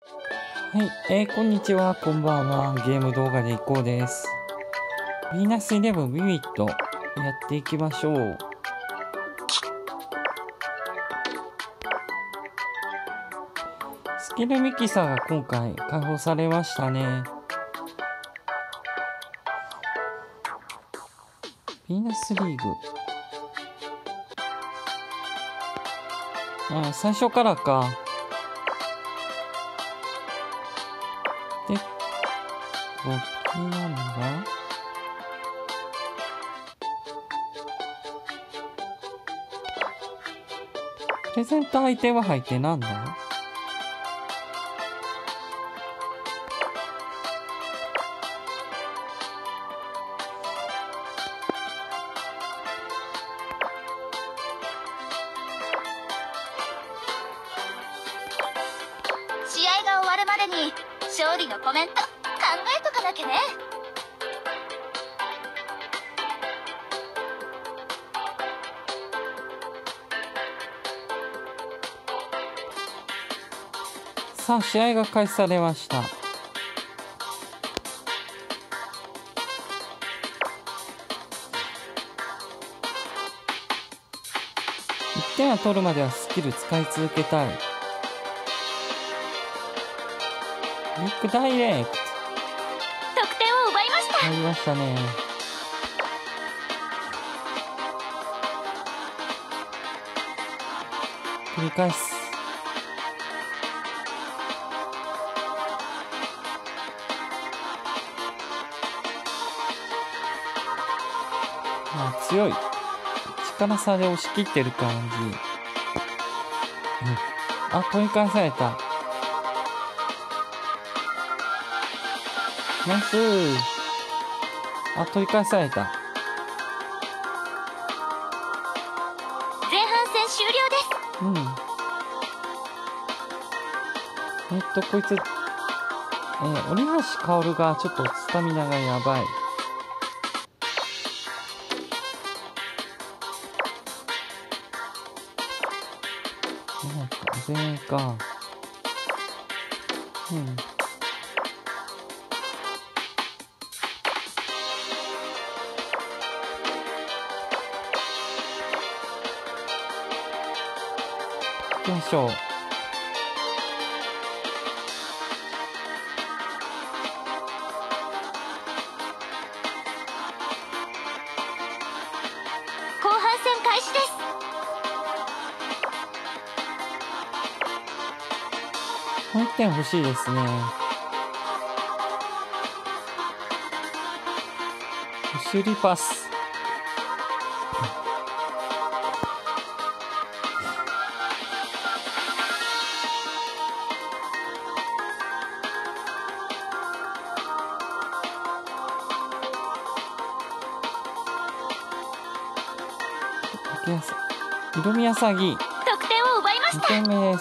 はい、こんにちは、こんばんは。ゲーム動画でいこうです。ヴィーナスイレブンビビットやっていきましょう。スキルミキサーが今回解放されましたね。ヴィーナスリーグ。最初からか。で、気になるのが、プレゼントアイテム入ってなんだ？ 試合が終わるまでに勝利のコメント考えとかなきゃね。 さあ、試合が開始されました。1点を取るまではスキル使い続けたい。ビッグダイレクト。 得点を奪いました。 入りましたね。繰り返す。強い。力差で押し切ってる感じ。取り返された。ナイス。取り返された。 前半戦終了です。こいつ、折橋薫がちょっとスタミナがやばい。全員か。行きましょう。 後半戦開始です。 もう1点欲しいですね。修理パス。色宮詐欺。 得点を奪いました。 2点目です。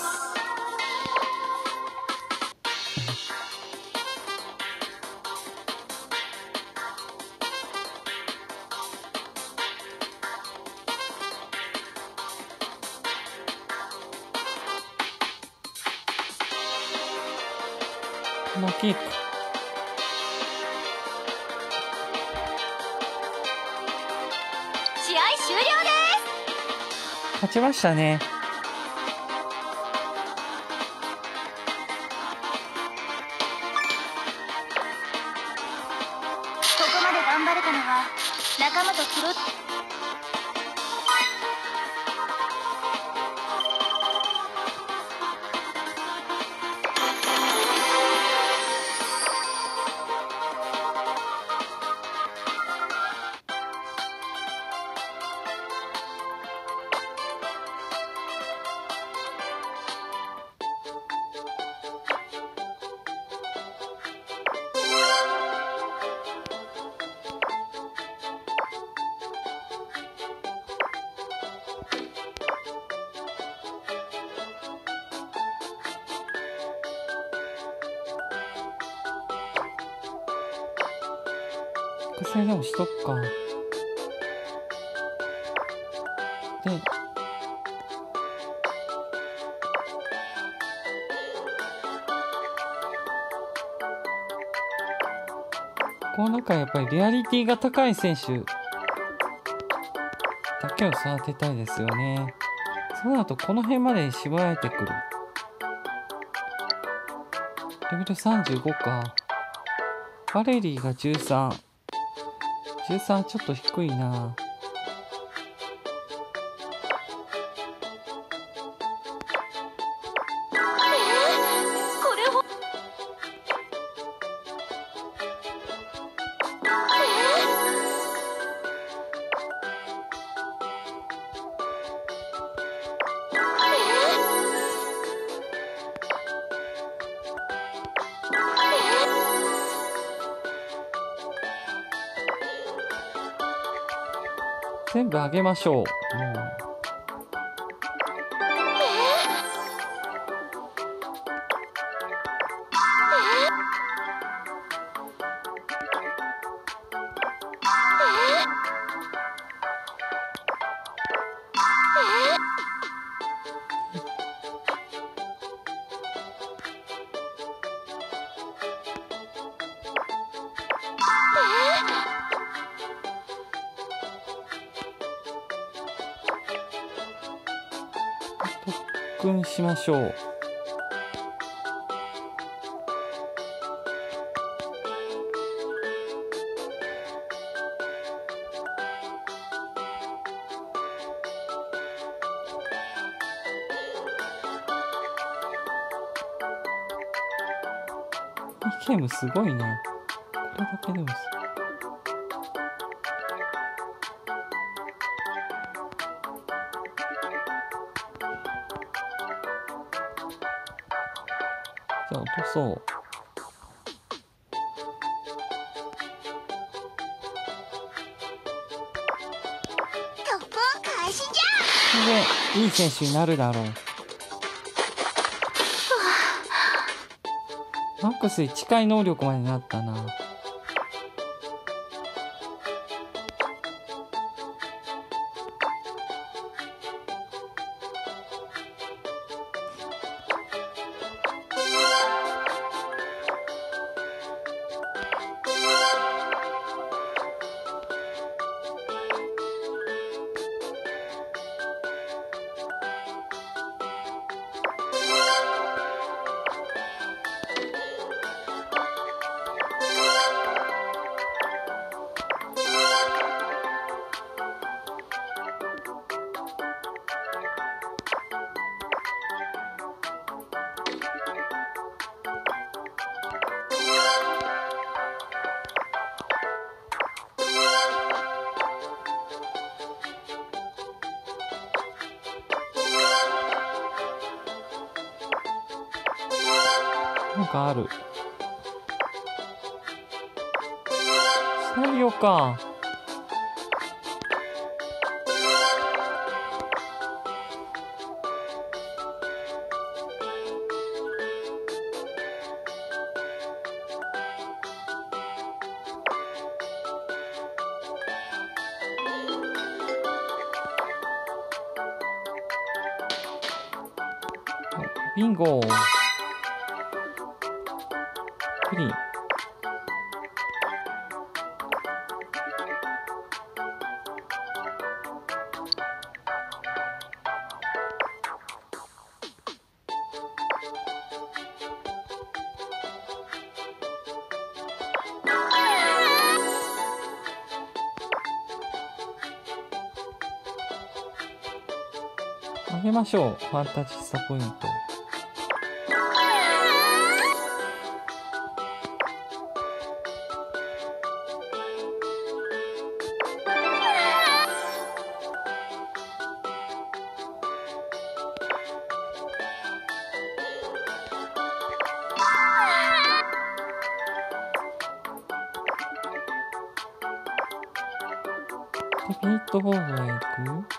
このキック。 試合終了です。 勝ちましたね。 ここまで頑張れたのは仲間とプロ。 それでもしとくか。で、 この中やっぱりリアリティが高い選手だけを育てたいですよね。そうなるとこの辺までに絞られてくる。レベル35か。バレリーが13。13ちょっと低いな。 これほ全部あげましょう。もう特訓しましょう。ゲームすごいな。これだけでもじゃあ落とそう。 特訓開始じでいい選手になるだろう。マックスに近い能力までなったな。なんかある。シナリオか。ビンゴ。プリン。あげましょう。ファンタジスタポイント。で、ビートボードへ行く。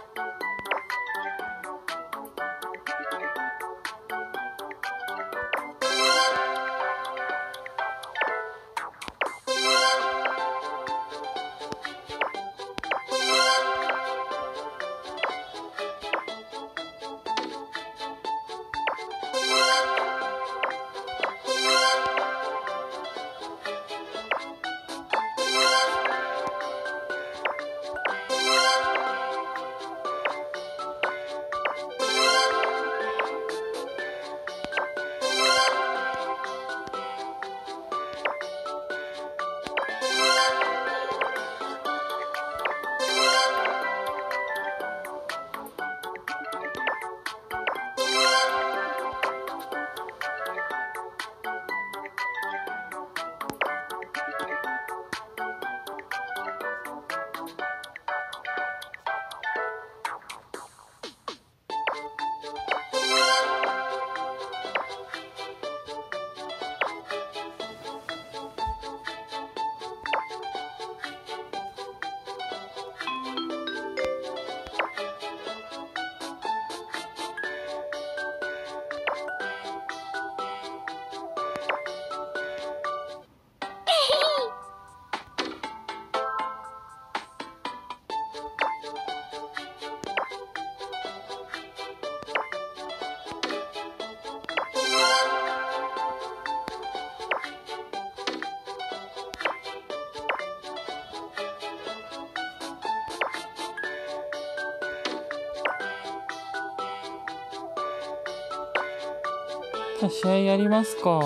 じゃあ試合やりますか。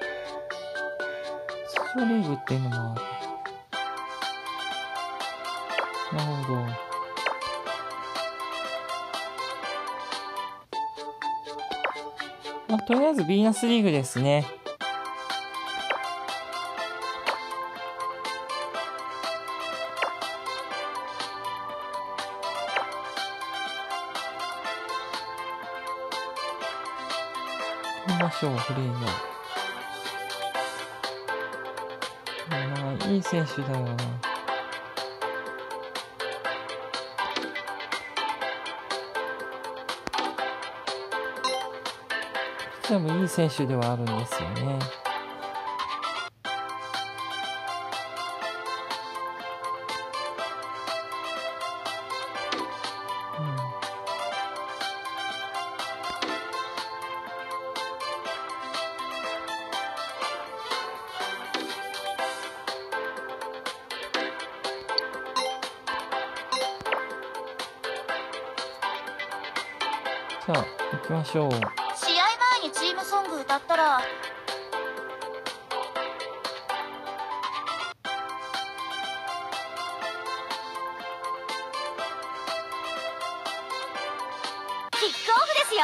通常リーグっていうのもある。なるほど。まあ、とりあえずヴィーナスリーグですね。見ましょう、フレイヤ。いい選手だよな。でもいい選手ではあるんですよね。じゃあ行きましょう。 試合前にチームソング歌ったらキックオフですよ。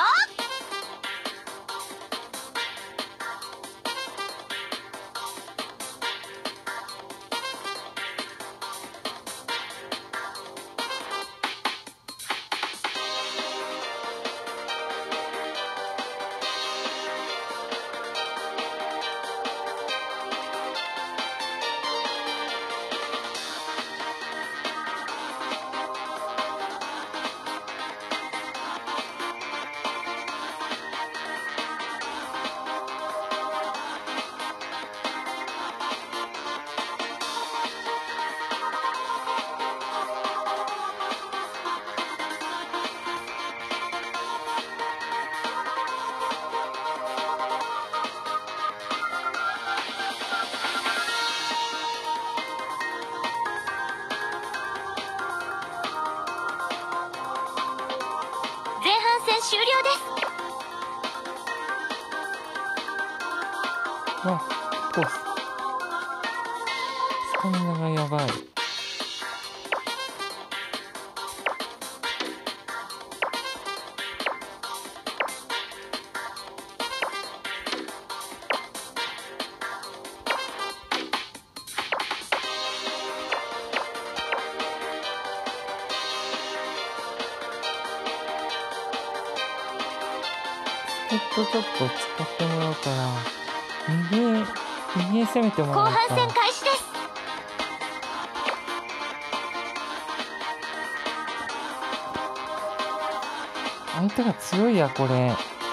前半戦終了です。 スタミナがやばい。ちょっと使ってもらおうかな。右へ攻めてもらおうか。 後半戦開始です。 相手が強いや、これ。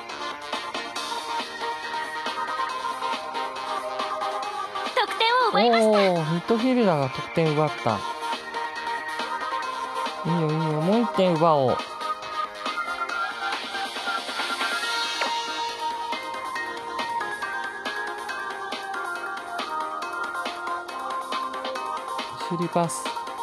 得点を奪いました。 おお、ミッドフィルダーが得点奪った。いいよいいよ、もう1点奪おう。シュリパス。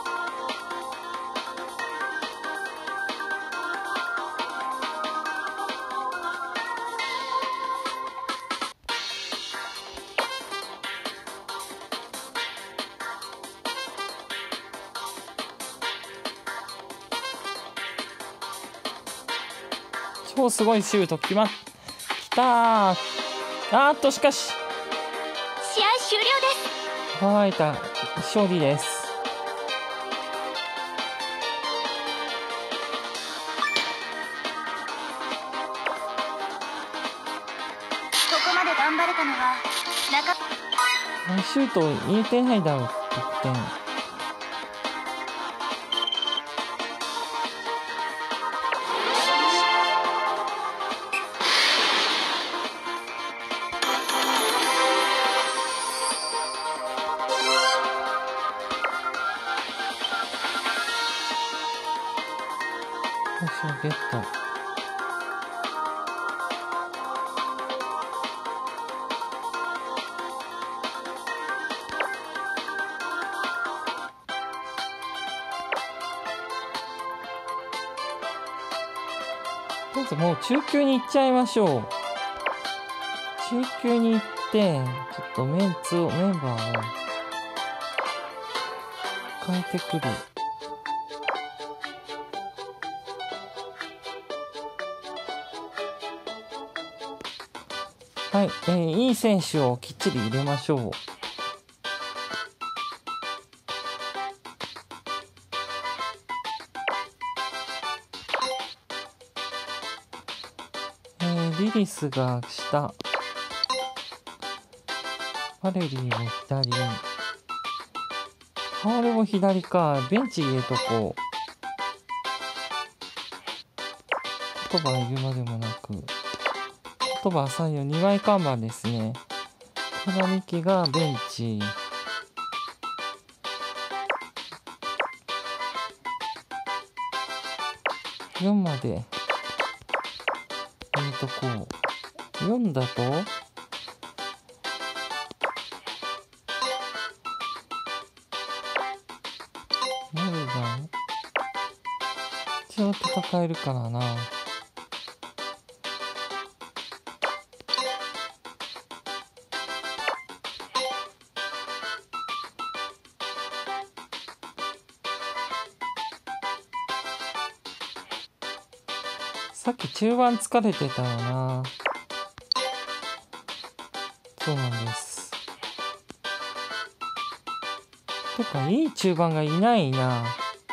超すごいシュートきたー。しかし試合終了です。 乾いた。勝利です。 ここまで頑張れたのはシュート入れてないだろう、得点。ゲット。まずもう中級に行っちゃいましょう。 中級に行って、ちょっとメンバーを変えてくる。はい、いい選手をきっちり入れましょう。リリスが下、バレリーも左、ハオルも左か。ベンチ入れとこう。言葉いるまでもなく、言葉浅いよ。2枚看板ですね。小田美希がベンチ、4まで入れとこう。4だとモルガン一応戦えるからな。さっき中盤疲れてたよな。そうなんです。てかいい中盤がいないな。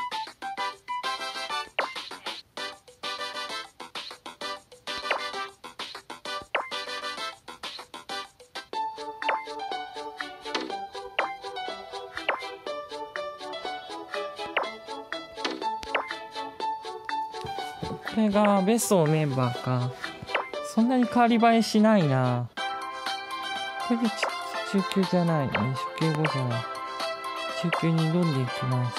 これがベストのメンバーか。そんなに変わり映えしないな。これで中級じゃない。初級後じゃない。中級に挑んでいきます。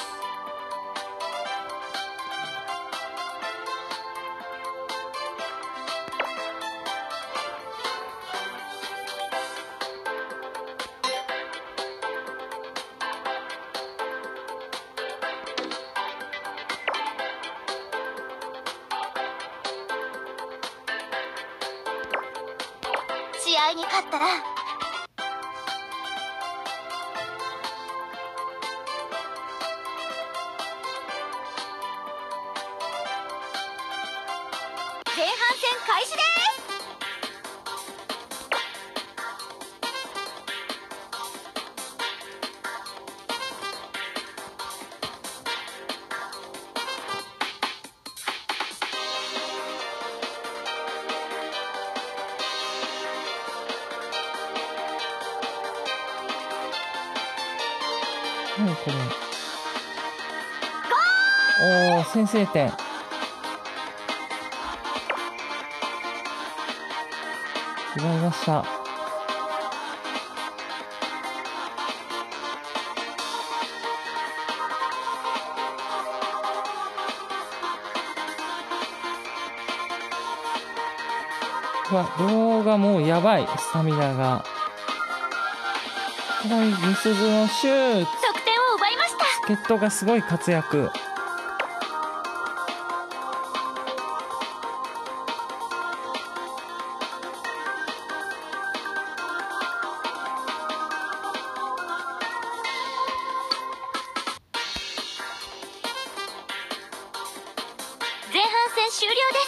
試合に勝ったら前半戦開始です。 何これ。おー、先制点。奪いました。うわ、動画もうやばい。スタミナが。はい、ミスズのシュート。 得点を奪いました。 助っ人がすごい活躍。 前半戦終了です。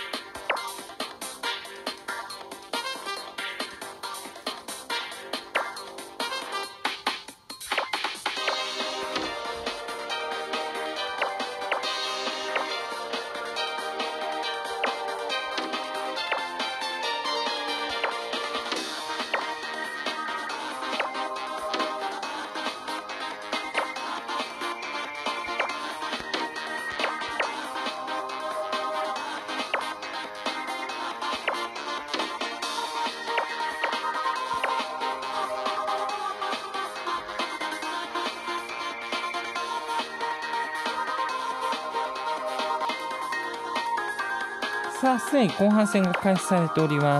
さあ、すでに後半戦が開始されております。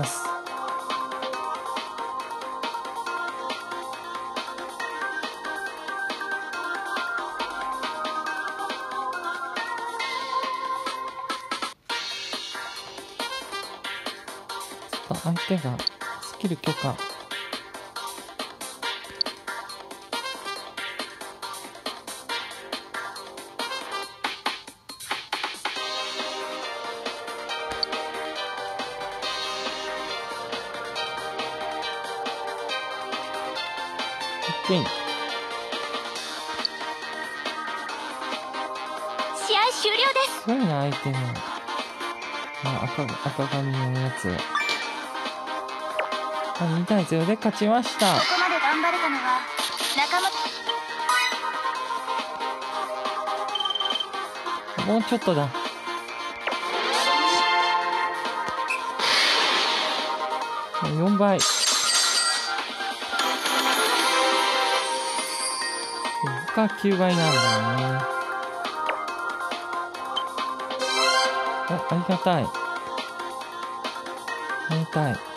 ちょっと相手がスキきる許可。OK。 試合終了です。 すごいな、アイテム。赤髪のやつ。2対0で勝ちました。 ここまで頑張れたのは仲間。 もうちょっとだ。4倍。が9倍なんだよね。ありがたい。ありがたい。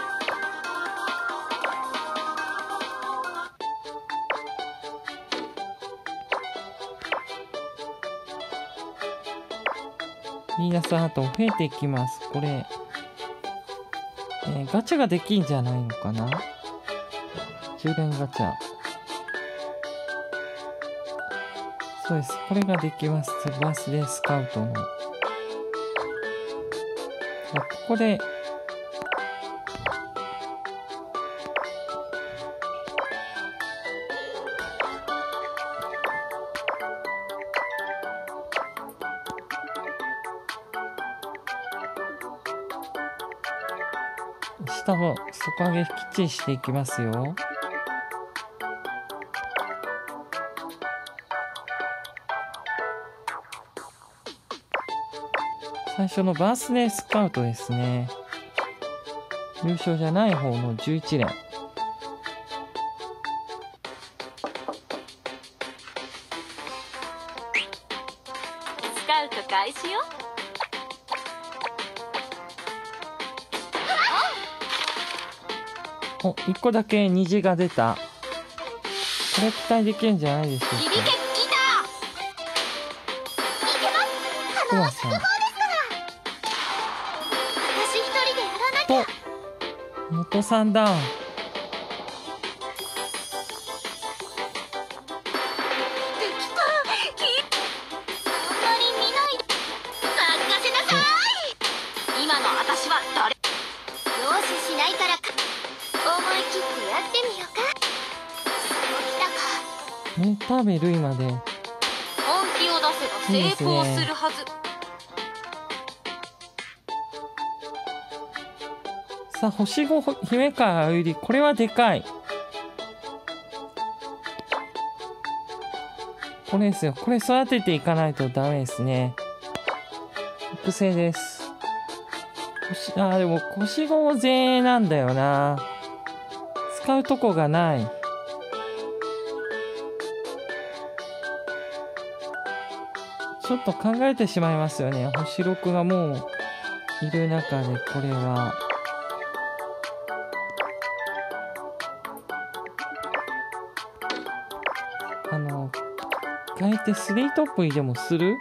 ヴィーナスハート増えていきます。これ、ガチャができんじゃないのかな。10連ガチャ。そうです。これができます。バースデースカウトの。ここで、下を底上げきっちりしていきますよ。最初のバースデースカウトですね。優勝じゃない方の11連。 スカウト開始よ。 お、1個だけ虹が出た。これ期待できるんじゃないでしょうか。 響けギター。いけます。 クマさん私一人でやらなきゃ。 と元さんだ。 できた。あんまり見ないで。任せなさい。今の私は誰？容赦しないからか。思い切ってやってみようか。そうきたか。 ね、ターベル今で。 本気を出せば成功するはず。 さあ、星5姫川あゆり、これはでかい。これですよ。これ育てていかないとダメですね。育成です。でも星5勢なんだよな。使うとこがない。ちょっと考えてしまいますよね。星6がもういる中で、これは。変えて3トップにでもする？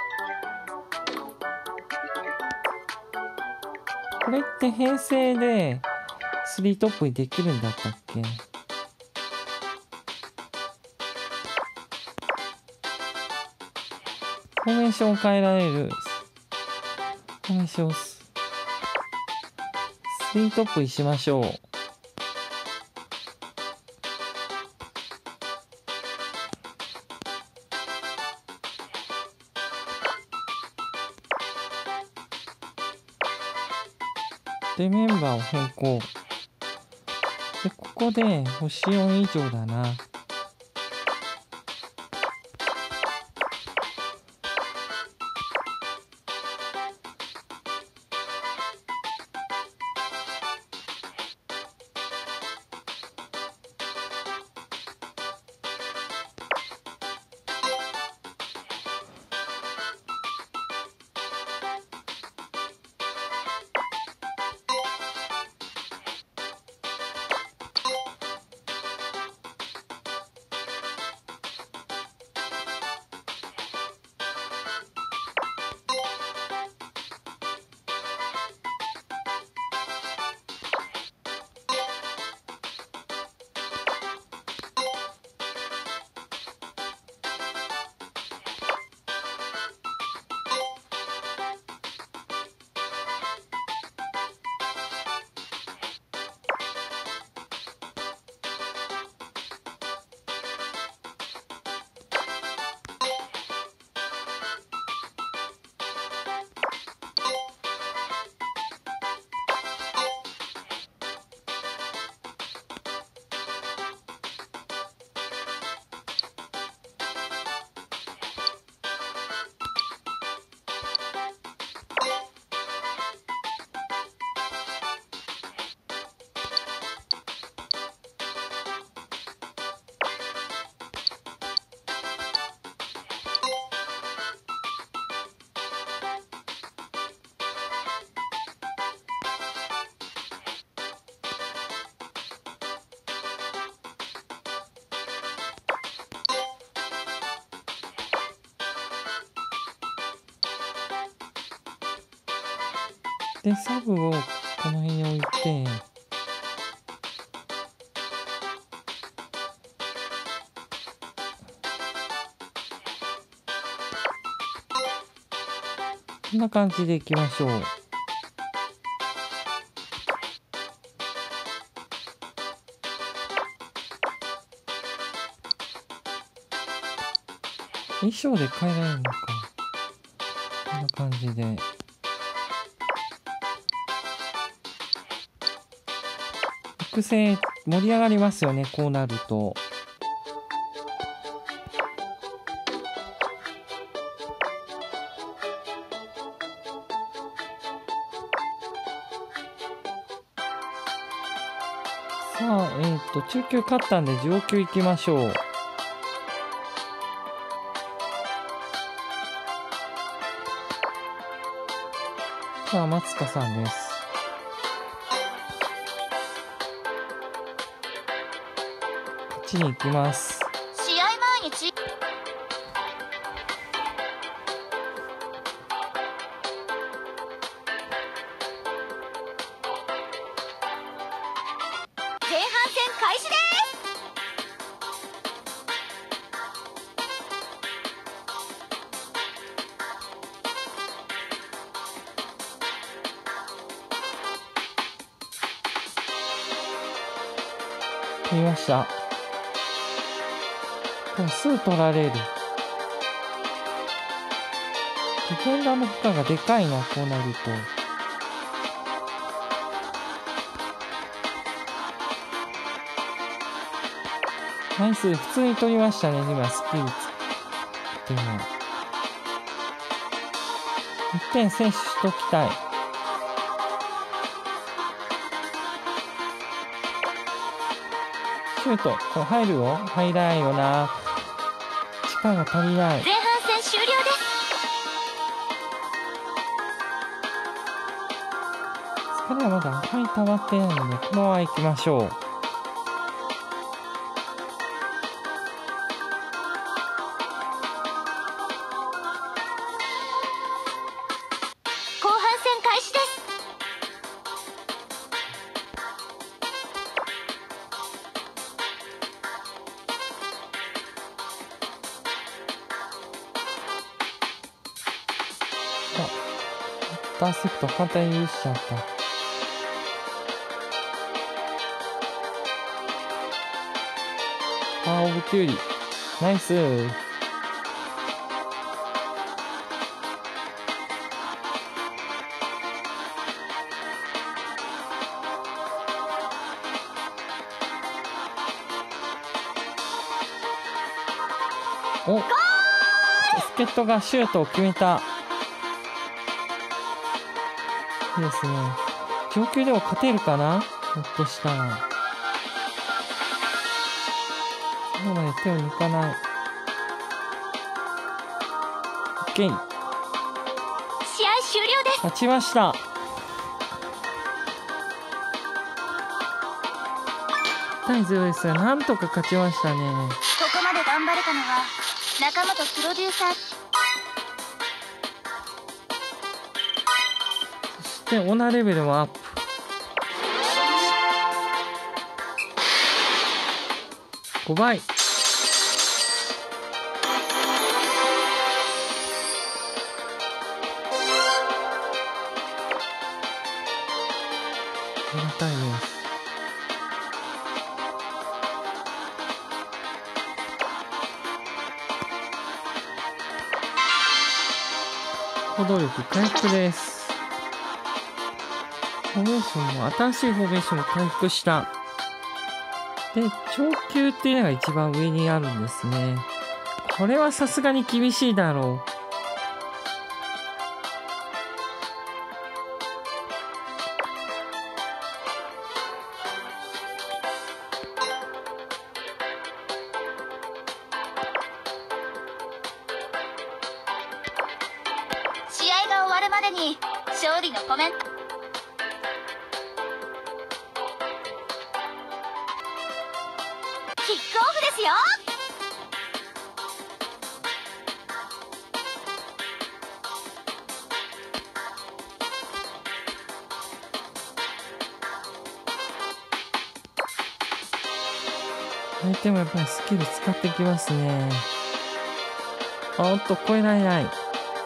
これって編成で3トップにできるんだったっけ？フォーメーションを変えられる。フォーメーション3トップにしましょう。で、メンバーを変更。で、ここで星4以上だな。 でサブをこの辺に置いて、こんな感じでいきましょう。衣装で変えられるのか。こんな感じで。育成盛り上がりますよね、こうなると。さあ、中級勝ったんで上級行きましょう。さあ、松香さんです。こっちに行きます。 試合前に前半戦開始です。 見ました。でもすぐ取られる。ディフェンダーの負荷がでかいな、こうなると。ナイス、普通に取りましたね、今、スキルっていうのは。1点先取しときたい。シュート、これ入るよ。入らないよな。力が足りない。 前半戦終了です。 疲れはまだあんまり溜まってないので、このまま行きましょう。 後半戦開始です。 ダーセプト簡単に許しちゃった。オブキュウリ。ナイス。お、助っ人がシュートを決めた。いいですね。上級でも勝てるかな、ひょっとしたら。最後まで手を抜かない。OK。 試合終了です。 勝ちました。対0ですが、なんとか勝ちましたね。 ここまで頑張れたのは仲間とプロデューサー。 そしてオナレベルもアップ。5倍。ありがたいです。行動力回復です。フォーメーションも、新しいフォーメーションも回復した。で、長級っていうのが一番上にあるんですね。これはさすがに厳しいだろう。 試合が終わるまでに勝利のコメント。キックオフですよ。 相手もやっぱりスキル使ってきますね。おっと、超えられない。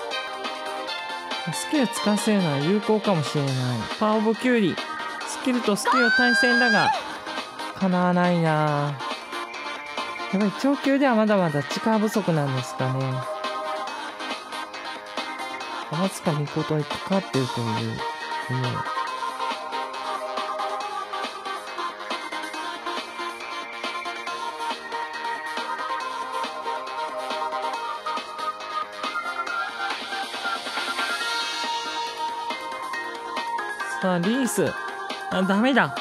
スキル使わせるのは有効かもしれない。パワーオブキュウリ。スキルとスキル対戦だが、叶わないな。やっぱり長級ではまだまだ力不足なんですかね。天塚美琴にかかってるという。さあ、リース。あ、ダメだ。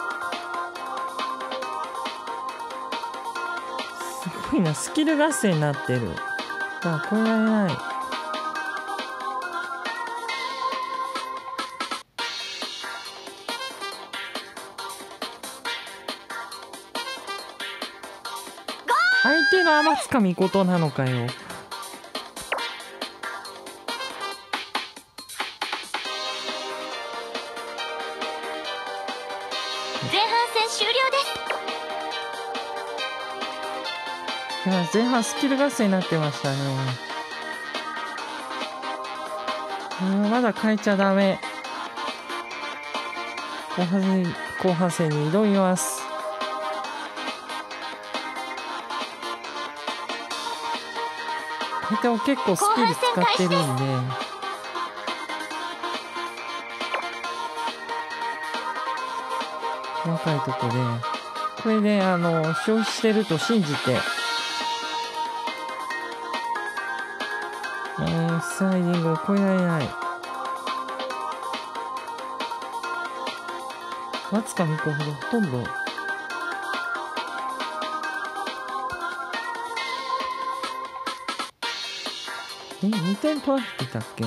すごいな、スキル合戦になってる。さあ、超えられない。相手の天塚美琴なのかよ。 前半戦終了です。 いや、前半スキル合戦になってましたね。まだ変えちゃダメ。後半戦に挑みます。相手も結構スキル使ってるんで。細かいとこで。これで、消費してると信じて。スライディングを超えられない。わずか2個ほど、ほとんど。2点取られてたっけ？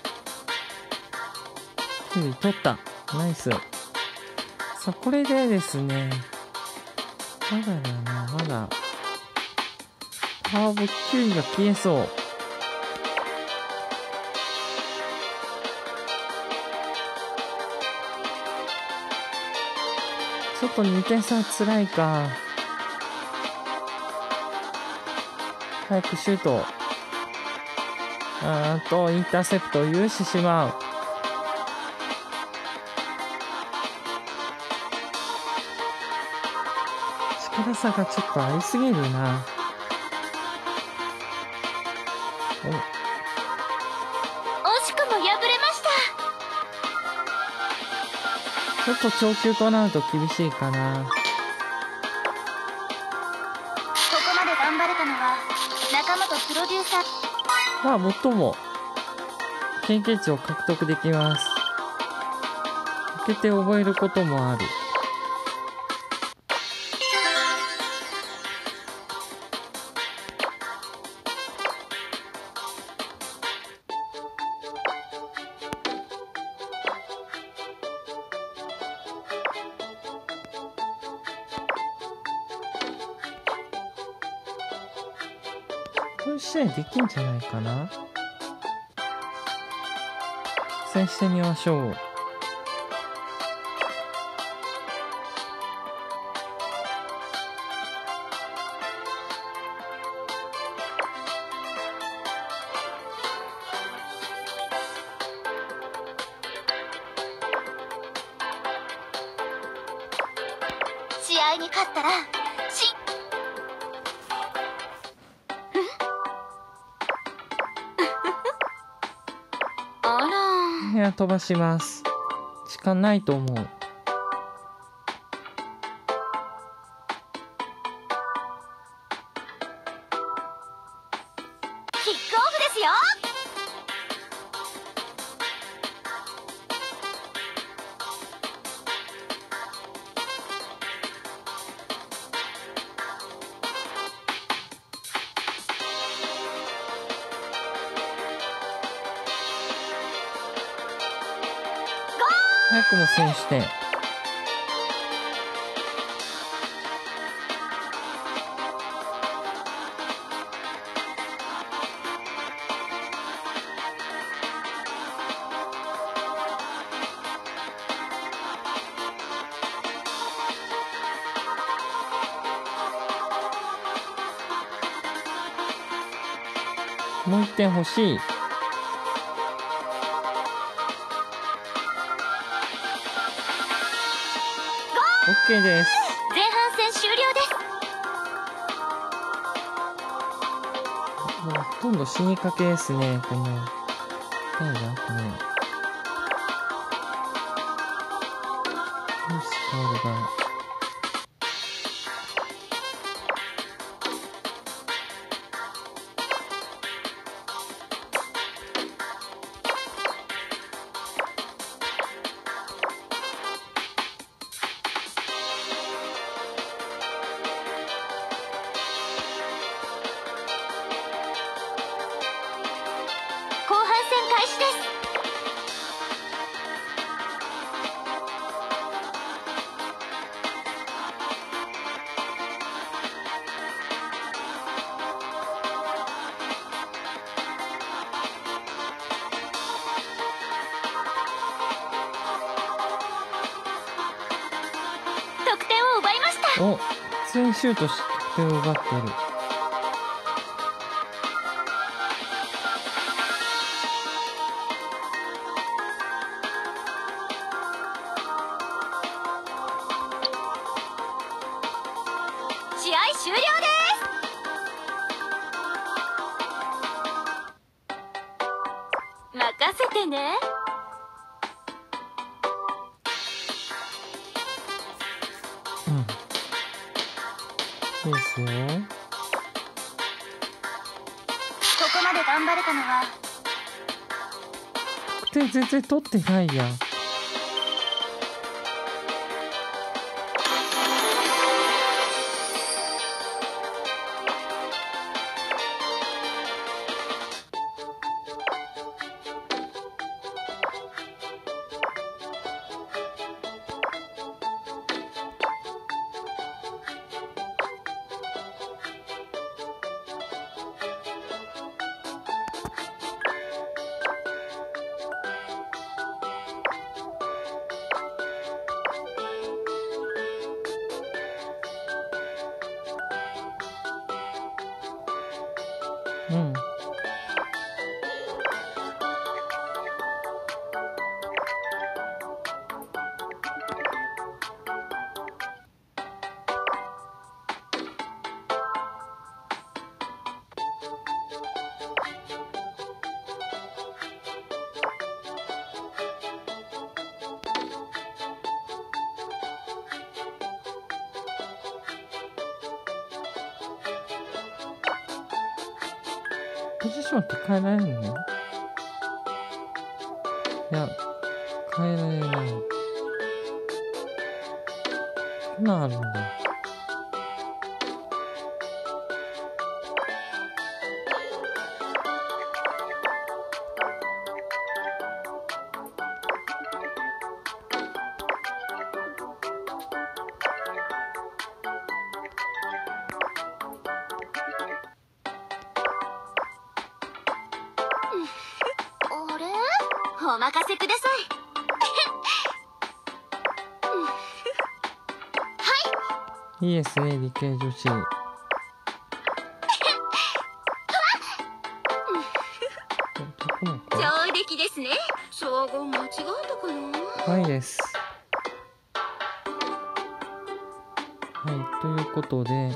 取った。ナイス。さあ、これでですね、まだだな、まだ。パワーオブキュウリが消えそう。ちょっと2点差は辛いか。早くシュート。インターセプトを許してしまう。力差がちょっとありすぎるな。 惜しくも敗れました。 ちょっと長級となると厳しいかな。 ここまで頑張れたのは仲間とプロデューサー。 まあ、最も経験値を獲得できます。受けて覚えることもある。これ試合できんじゃないかな。挑戦してみましょう。 試合に勝ったらあら。 いや、飛ばします。時間ないと思う。 キックオフですよ。 早くも選手点。 もう1点欲しい。OK です。 前半戦終了です。 もうほとんど死にかけですね、この。誰だこれ。よし、カールが。 後半戦開始です。得点を奪いました。 お、普通にシュートして得点を奪ってる。 試合終了です。任せてね。 うん。いいですよ。 ここまで頑張れたのは得点全然取ってないやん。うん。ポジションって変えられるの？いや、変えられない。こんなんあるんだ。 あれ？お任せください。 いいですね、理系女子。 上出来ですね。称号間違えたかな。 はいです。はい、ということで、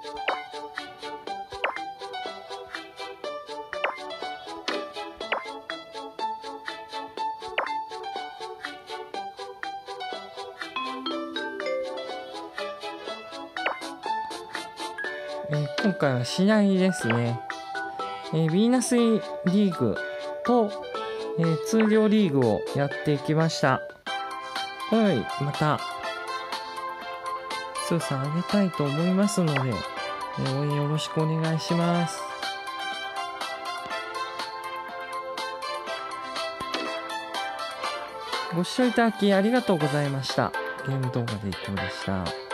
今回は試合ですね。ヴィーナスリーグと、通常リーグをやっていきました。はい、また強さ上げたいと思いますので、応援よろしくお願いします。ご視聴いただきありがとうございました。ゲーム動画で以降でした。